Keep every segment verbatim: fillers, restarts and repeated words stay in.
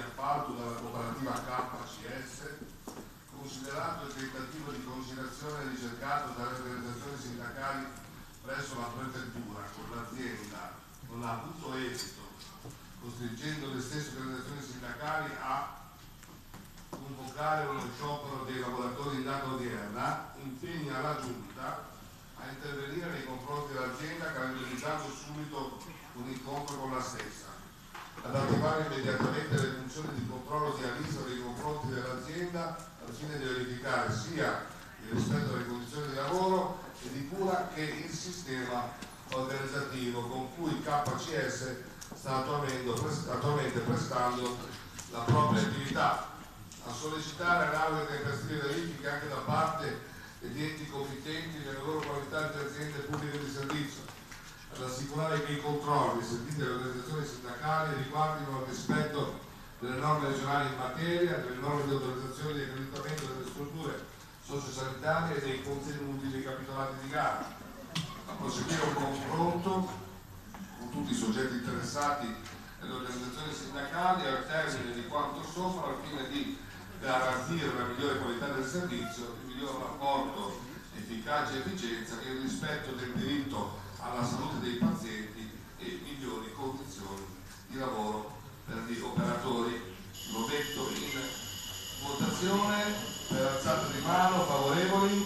appalto dalla cooperativa K C S, considerato il tentativo di conciliazione ricercato dalle organizzazioni sindacali presso la prefettura con l'azienda non ha avuto esito, costringendo le stesse organizzazioni sindacali a convocare uno sciopero dei lavoratori in data odierna, impegna la Giunta a intervenire nei confronti dell'azienda calendarizzando subito un incontro con la stessa, ad attivare immediatamente le funzioni di controllo di avviso nei confronti dell'azienda al fine di verificare sia il rispetto delle condizioni di lavoro e di cura che il sistema organizzativo con cui K C S sta attualmente prestando la propria attività, a sollecitare analoghe tempestive verifiche anche da parte degli enti competenti nelle loro qualità di aziende pubbliche di servizio, ad assicurare che i controlli sentiti dalle organizzazioni sindacali riguardino il rispetto delle norme regionali in materia, delle norme di autorizzazione di accreditamento delle strutture sociosanitarie e dei contenuti dei capitolati di gara, a proseguire un confronto con tutti i soggetti interessati e le organizzazioni sindacali al termine di quanto sopra al fine di garantire la migliore qualità del servizio, il miglior rapporto efficacia e efficienza e il rispetto del diritto alla salute dei pazienti e migliori condizioni di lavoro per gli operatori. Lo metto in votazione per alzata di mano, favorevoli,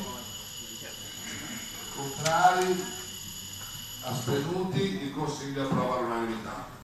contrari, astenuti, il Consiglio approva all'unanimità.